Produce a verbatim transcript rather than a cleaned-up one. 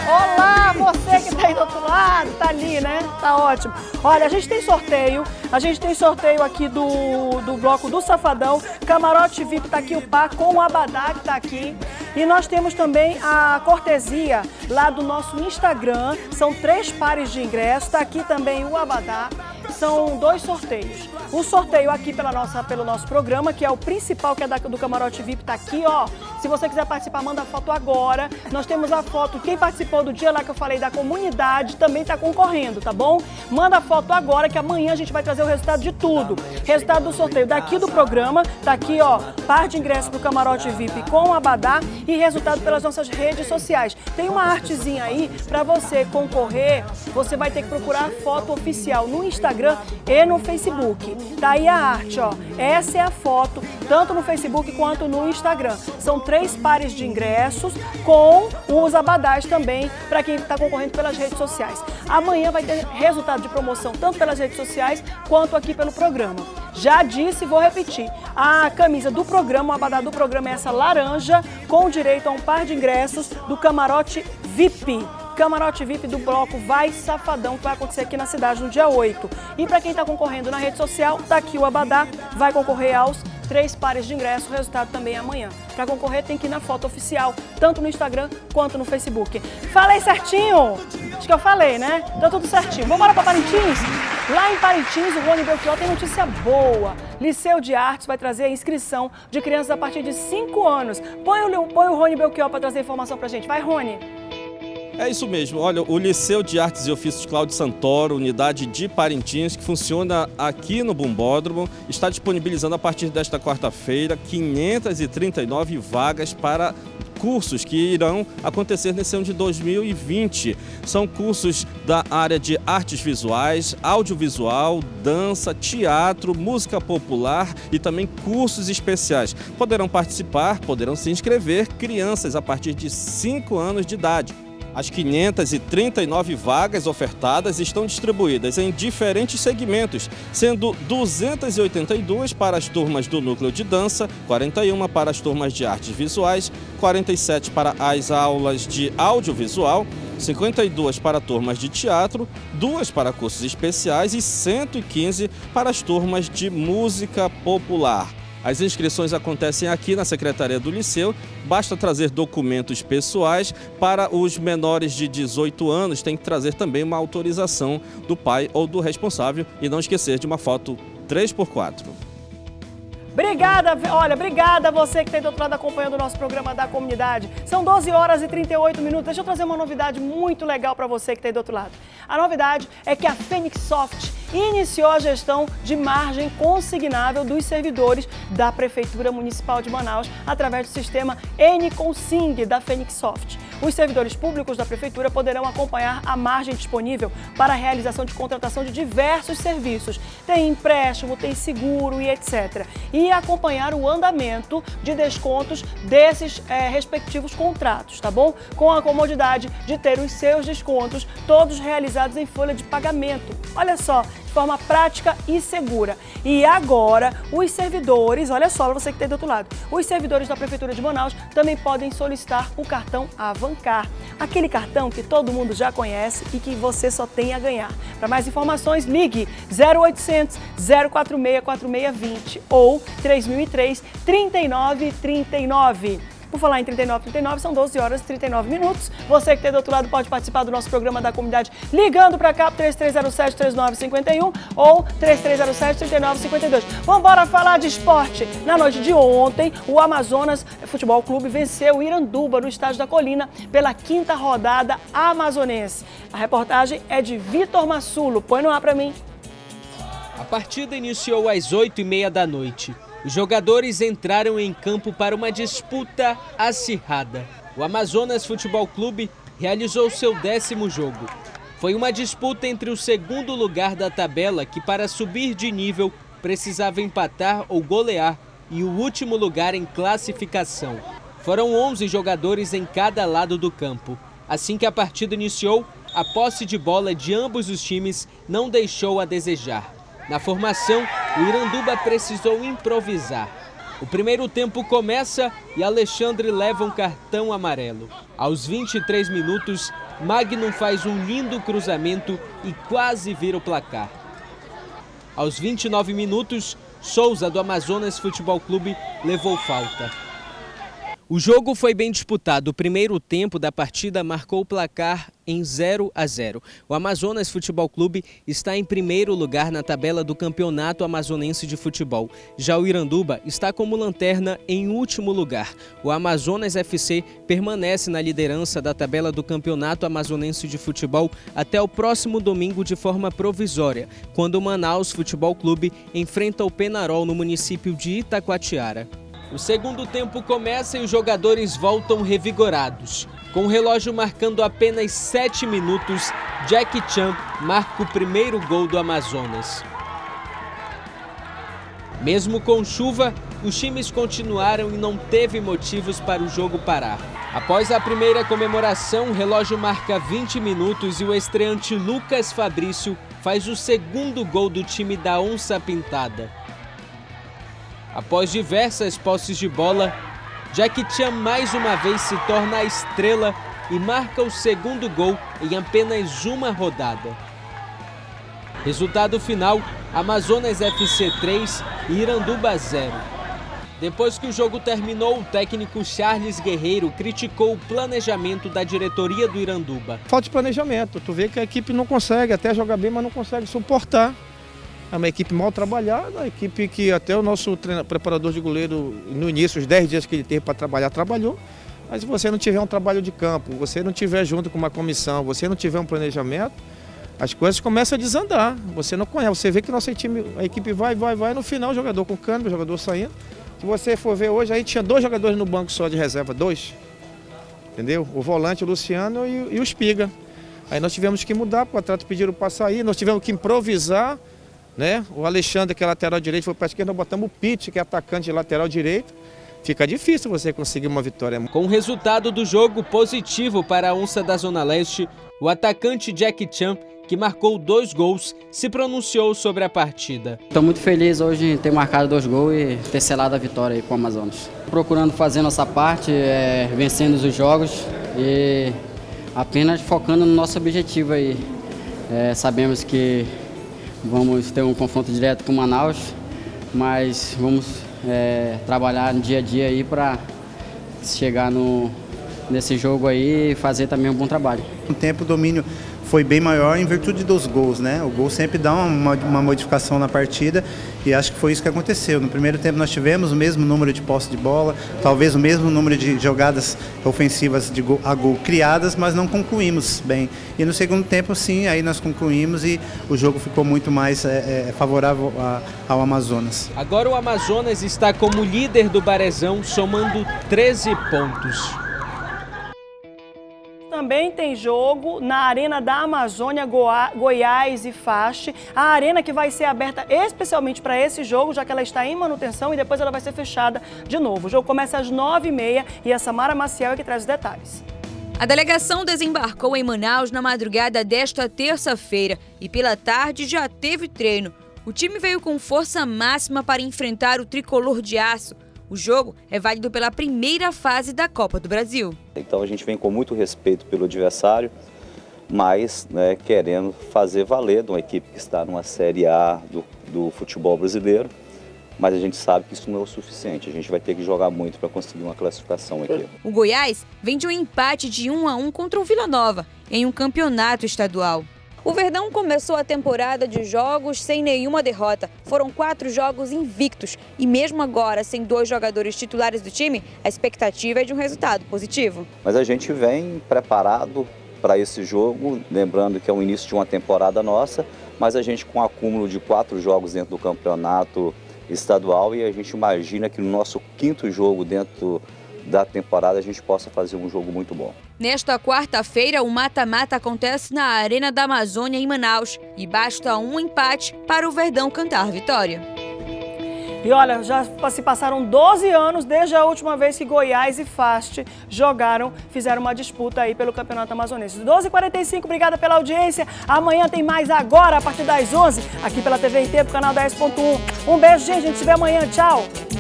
Olá, você que está aí do outro lado, tá ali, né? Tá ótimo. Olha, a gente tem sorteio, a gente tem sorteio aqui do, do bloco do Safadão, Camarote V I P tá aqui, o par com o Abadá que tá aqui. E nós temos também a cortesia lá do nosso Instagram, são três pares de ingressos, tá aqui também o Abadá. São dois sorteios. O sorteio aqui pela nossa, pelo nosso programa, que é o principal, que é da, do Camarote V I P, tá aqui, ó. Se você quiser participar, manda a foto agora. Nós temos a foto, quem participou do dia lá que eu falei da comunidade também tá concorrendo, tá bom? Manda a foto agora, que amanhã a gente vai trazer o resultado de tudo. Resultado do sorteio daqui do programa, tá aqui, ó, par de ingressos pro Camarote V I P com o Abadá e resultado pelas nossas redes sociais. Tem uma artezinha aí pra você concorrer, você vai ter que procurar a foto oficial no Instagram e no Facebook. Tá aí a arte, ó. Essa é a foto, tanto no Facebook quanto no Instagram. São três pares de ingressos com os abadás também para quem está concorrendo pelas redes sociais. Amanhã vai ter resultado de promoção tanto pelas redes sociais quanto aqui pelo programa. Já disse e vou repetir, a camisa do programa, o abadá do programa é essa laranja com direito a um par de ingressos do Camarote V I P. Camarote V I P do bloco Vai Safadão, que vai acontecer aqui na cidade no dia oito. E para quem está concorrendo na rede social, tá aqui o Abadá, vai concorrer aos três pares de ingressos, o resultado também é amanhã. Para concorrer tem que ir na foto oficial, tanto no Instagram quanto no Facebook. Falei certinho? Acho que eu falei, né? Então tudo certinho. Vamos embora para Parintins? Lá em Parintins, o Rony Belchior tem notícia boa. Liceu de Artes vai trazer a inscrição de crianças a partir de cinco anos. Põe o, põe o Rony Belchior para trazer informação para a gente. Vai, Rony! É isso mesmo, olha, o Liceu de Artes e Ofícios Cláudio Santoro, unidade de Parintins, que funciona aqui no Bumbódromo, está disponibilizando a partir desta quarta-feira quinhentas e trinta e nove vagas para cursos que irão acontecer nesse ano de dois mil e vinte. São cursos da área de artes visuais, audiovisual, dança, teatro, música popular e também cursos especiais. Poderão participar, poderão se inscrever crianças a partir de cinco anos de idade. As quinhentas e trinta e nove vagas ofertadas estão distribuídas em diferentes segmentos, sendo duzentas e oitenta e duas para as turmas do núcleo de dança, quarenta e uma para as turmas de artes visuais, quarenta e sete para as aulas de audiovisual, cinquenta e duas para turmas de teatro, duas para cursos especiais e cento e quinze para as turmas de música popular. As inscrições acontecem aqui na Secretaria do Liceu, basta trazer documentos pessoais. Para os menores de dezoito anos, tem que trazer também uma autorização do pai ou do responsável e não esquecer de uma foto três por quatro. Obrigada, olha, obrigada a você que está aí do outro lado acompanhando o nosso programa da comunidade. São doze horas e trinta e oito minutos. Deixa eu trazer uma novidade muito legal para você que está aí do outro lado. A novidade é que a Fênix Soft iniciou a gestão de margem consignável dos servidores da Prefeitura Municipal de Manaus através do sistema N-Consing da Fênix Soft. Os servidores públicos da Prefeitura poderão acompanhar a margem disponível para a realização de contratação de diversos serviços. Tem empréstimo, tem seguro e etcétera. E acompanhar o andamento de descontos desses é, respectivos contratos, tá bom? Com a comodidade de ter os seus descontos todos realizados em folha de pagamento. Olha só, de forma prática e segura. E agora, os servidores, olha só, você que está do outro lado, os servidores da Prefeitura de Manaus também podem solicitar o cartão Avancar, aquele cartão que todo mundo já conhece e que você só tem a ganhar. Para mais informações, ligue zero oitocentos, zero quatro seis, quatro seis dois zero ou três mil e três, trinta e nove trinta e nove. Por falar em trinta e nove trinta e nove, são doze horas e trinta e nove minutos. Você que está do outro lado pode participar do nosso programa da comunidade ligando para cá, três três zero sete, três nove cinco um ou três três zero sete, três nove cinco dois. Vamos embora falar de esporte. Na noite de ontem, o Amazonas Futebol Clube venceu o Iranduba no estádio da Colina pela quinta rodada amazonense. A reportagem é de Vitor Massulo. Põe no ar para mim. A partida iniciou às oito e meia da noite. Os jogadores entraram em campo para uma disputa acirrada. O Amazonas Futebol Clube realizou seu décimo jogo. Foi uma disputa entre o segundo lugar da tabela, que para subir de nível precisava empatar ou golear, e o último lugar em classificação. Foram onze jogadores em cada lado do campo. Assim que a partida iniciou, a posse de bola de ambos os times não deixou a desejar. Na formação, o Iranduba precisou improvisar. O primeiro tempo começa e Alexandre leva um cartão amarelo. Aos vinte e três minutos, Magnum faz um lindo cruzamento e quase vira o placar. Aos vinte e nove minutos, Souza, do Amazonas Futebol Clube, levou falta. O jogo foi bem disputado. O primeiro tempo da partida marcou o placar em zero a zero. O Amazonas Futebol Clube está em primeiro lugar na tabela do Campeonato Amazonense de Futebol. Já o Iranduba está como lanterna em último lugar. O Amazonas F C permanece na liderança da tabela do Campeonato Amazonense de Futebol até o próximo domingo de forma provisória, quando o Manaus Futebol Clube enfrenta o Penarol no município de Itacoatiara. O segundo tempo começa e os jogadores voltam revigorados. Com o relógio marcando apenas sete minutos, Jack Chan marca o primeiro gol do Amazonas. Mesmo com chuva, os times continuaram e não teve motivos para o jogo parar. Após a primeira comemoração, o relógio marca vinte minutos e o estreante Lucas Fabrício faz o segundo gol do time da Onça Pintada. Após diversas posses de bola, Jack Chan mais uma vez se torna a estrela e marca o segundo gol em apenas uma rodada. Resultado final, Amazonas F C três e Iranduba zero. Depois que o jogo terminou, o técnico Charles Guerreiro criticou o planejamento da diretoria do Iranduba. Falta de planejamento, tu vê que a equipe não consegue até jogar bem, mas não consegue suportar. É uma equipe mal trabalhada, uma equipe que até o nosso treinador, preparador de goleiro, no início, os dez dias que ele teve para trabalhar, trabalhou. Mas se você não tiver um trabalho de campo, você não tiver junto com uma comissão, você não tiver um planejamento, as coisas começam a desandar. Você não conhece, você vê que nosso time, a equipe vai, vai, vai, no final o jogador com câmbio, o jogador saindo. Se você for ver hoje, aí tinha dois jogadores no banco só de reserva, dois. Entendeu? O volante, o Luciano e, e o Espiga. Aí nós tivemos que mudar, porque o atleta pediram para sair, nós tivemos que improvisar. Né? O Alexandre, que é lateral direito, foi para a esquerda, nós botamos o Pitt, que é atacante de lateral direito. Fica difícil você conseguir uma vitória. Com o resultado do jogo positivo para a Onça da Zona Leste, o atacante Jack Chan, que marcou dois gols, se pronunciou sobre a partida. Estou muito feliz hoje em ter marcado dois gols e ter selado a vitória aí com o Amazonas. Procurando fazer nossa parte, é, vencendo os jogos e apenas focando no nosso objetivo aí. É, sabemos que vamos ter um confronto direto com o Manaus, mas vamos é, trabalhar no dia a dia aí para chegar no, nesse jogo aí e fazer também um bom trabalho. O tempo, o domínio foi bem maior em virtude dos gols, né? O gol sempre dá uma, uma modificação na partida e acho que foi isso que aconteceu. No primeiro tempo nós tivemos o mesmo número de posse de bola, talvez o mesmo número de jogadas ofensivas de gol, a gol criadas, mas não concluímos bem. E no segundo tempo, sim, aí nós concluímos e o jogo ficou muito mais é, é, favorável a, ao Amazonas. Agora o Amazonas está como líder do Barezão, somando treze pontos. Também tem jogo na Arena da Amazônia, Goa, Goiás e Fache. A arena que vai ser aberta especialmente para esse jogo, já que ela está em manutenção e depois ela vai ser fechada de novo. O jogo começa às nove e meia e a Samara Maciel é que traz os detalhes. A delegação desembarcou em Manaus na madrugada desta terça-feira e pela tarde já teve treino. O time veio com força máxima para enfrentar o tricolor de aço. O jogo é válido pela primeira fase da Copa do Brasil. Então a gente vem com muito respeito pelo adversário, mas né, querendo fazer valer de uma equipe que está numa Série A do, do futebol brasileiro, mas a gente sabe que isso não é o suficiente. A gente vai ter que jogar muito para conseguir uma classificação aqui. O Goiás vem de um empate de um a um contra o Vila Nova, em um campeonato estadual. O Verdão começou a temporada de jogos sem nenhuma derrota. Foram quatro jogos invictos e mesmo agora, sem dois jogadores titulares do time, a expectativa é de um resultado positivo. Mas a gente vem preparado para esse jogo, lembrando que é o início de uma temporada nossa, mas a gente com um acúmulo de quatro jogos dentro do campeonato estadual e a gente imagina que no nosso quinto jogo dentro da temporada a gente possa fazer um jogo muito bom. Nesta quarta-feira, o mata-mata acontece na Arena da Amazônia, em Manaus, e basta um empate para o Verdão cantar vitória. E olha, já se passaram doze anos desde a última vez que Goiás e Fache jogaram, fizeram uma disputa aí pelo Campeonato Amazonense. doze e quarenta e cinco, obrigada pela audiência. Amanhã tem mais agora, a partir das onze, aqui pela T V I T, pro canal dez ponto um. Um beijo, gente, a gente se vê amanhã. Tchau!